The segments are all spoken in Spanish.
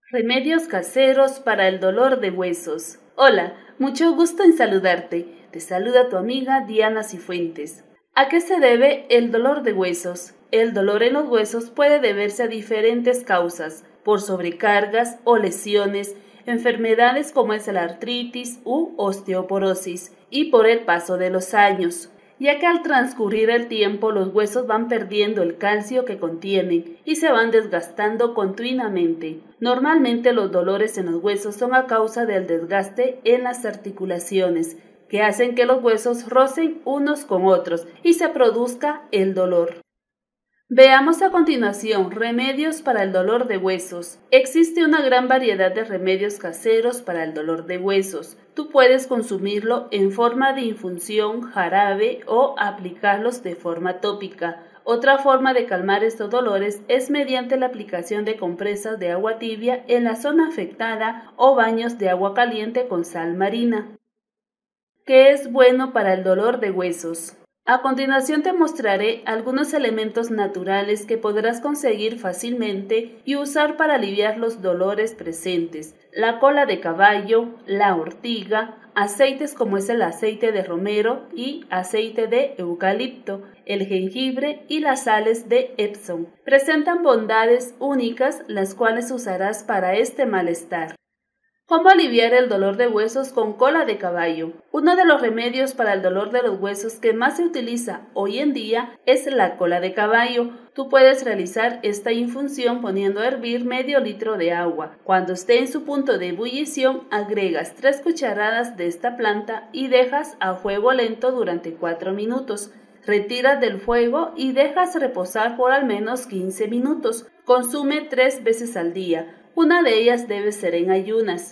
Remedios caseros para el dolor de huesos. Hola, mucho gusto en saludarte. Te saluda tu amiga Diana Cifuentes. ¿A qué se debe el dolor de huesos? El dolor en los huesos puede deberse a diferentes causas, por sobrecargas o lesiones, enfermedades como es la artritis u osteoporosis, y por el paso de los años, ya que al transcurrir el tiempo los huesos van perdiendo el calcio que contienen y se van desgastando continuamente. Normalmente los dolores en los huesos son a causa del desgaste en las articulaciones, que hacen que los huesos rocen unos con otros y se produzca el dolor. Veamos a continuación remedios para el dolor de huesos. Existe una gran variedad de remedios caseros para el dolor de huesos. Tú puedes consumirlo en forma de infusión, jarabe o aplicarlos de forma tópica. Otra forma de calmar estos dolores es mediante la aplicación de compresas de agua tibia en la zona afectada o baños de agua caliente con sal marina. ¿Qué es bueno para el dolor de huesos? A continuación te mostraré algunos elementos naturales que podrás conseguir fácilmente y usar para aliviar los dolores presentes. La cola de caballo, la ortiga, aceites como es el aceite de romero y aceite de eucalipto, el jengibre y las sales de Epsom. Presentan bondades únicas las cuales usarás para este malestar. ¿Cómo aliviar el dolor de huesos con cola de caballo? Uno de los remedios para el dolor de los huesos que más se utiliza hoy en día es la cola de caballo. Tú puedes realizar esta infusión poniendo a hervir medio litro de agua. Cuando esté en su punto de ebullición, agregas 3 cucharadas de esta planta y dejas a fuego lento durante 4 minutos. Retiras del fuego y dejas reposar por al menos 15 minutos. Consume 3 veces al día. Una de ellas debe ser en ayunas.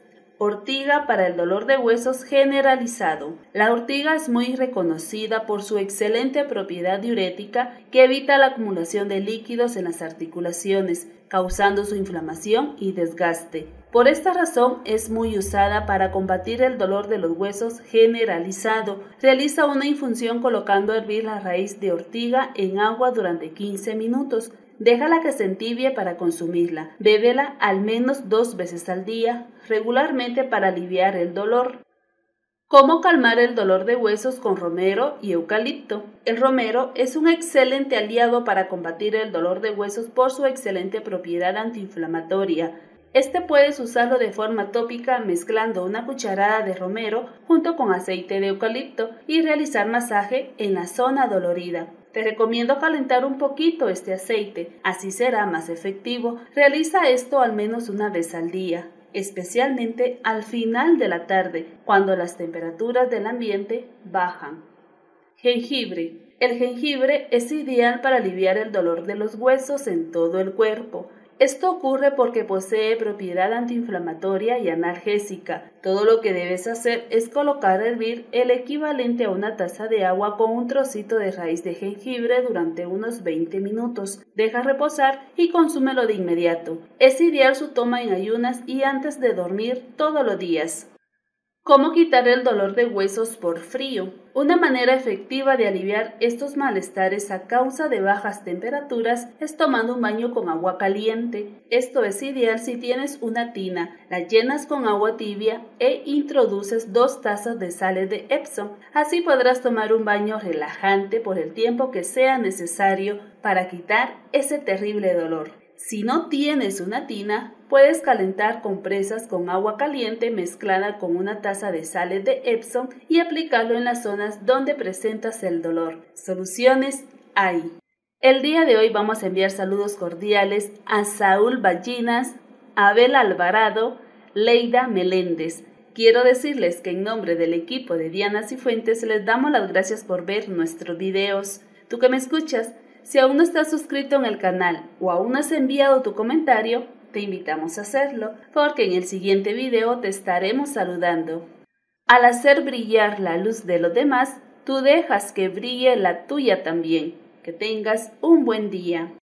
Ortiga para el dolor de huesos generalizado. La ortiga es muy reconocida por su excelente propiedad diurética que evita la acumulación de líquidos en las articulaciones, causando su inflamación y desgaste. Por esta razón es muy usada para combatir el dolor de los huesos generalizado. Realiza una infusión colocando a hervir la raíz de ortiga en agua durante 15 minutos. Déjala que se entibie para consumirla. Bébela al menos 2 veces al día, regularmente para aliviar el dolor. ¿Cómo calmar el dolor de huesos con romero y eucalipto? El romero es un excelente aliado para combatir el dolor de huesos por su excelente propiedad antiinflamatoria. Puedes usarlo de forma tópica mezclando una cucharada de romero junto con aceite de eucalipto y realizar masaje en la zona dolorida. Te recomiendo calentar un poquito este aceite, así será más efectivo. Realiza esto al menos una vez al día, especialmente al final de la tarde, cuando las temperaturas del ambiente bajan. Jengibre. El jengibre es ideal para aliviar el dolor de los huesos en todo el cuerpo. Esto ocurre porque posee propiedad antiinflamatoria y analgésica. Todo lo que debes hacer es colocar a hervir el equivalente a una taza de agua con un trocito de raíz de jengibre durante unos 20 minutos. Deja reposar y consúmelo de inmediato. Es ideal su toma en ayunas y antes de dormir todos los días. ¿Cómo quitar el dolor de huesos por frío? Una manera efectiva de aliviar estos malestares a causa de bajas temperaturas es tomando un baño con agua caliente. Esto es ideal si tienes una tina, la llenas con agua tibia e introduces 2 tazas de sales de Epsom. Así podrás tomar un baño relajante por el tiempo que sea necesario para quitar ese terrible dolor. Si no tienes una tina, puedes calentar compresas con agua caliente mezclada con una taza de sales de Epsom y aplicarlo en las zonas donde presentas el dolor. Soluciones hay. El día de hoy vamos a enviar saludos cordiales a Saúl Ballinas, Abel Alvarado, Leida Meléndez. Quiero decirles que en nombre del equipo de Diana Cifuentes les damos las gracias por ver nuestros videos. Tú que me escuchas, si aún no estás suscrito en el canal o aún no has enviado tu comentario, te invitamos a hacerlo, porque en el siguiente video te estaremos saludando. Al hacer brillar la luz de los demás, tú dejas que brille la tuya también. Que tengas un buen día.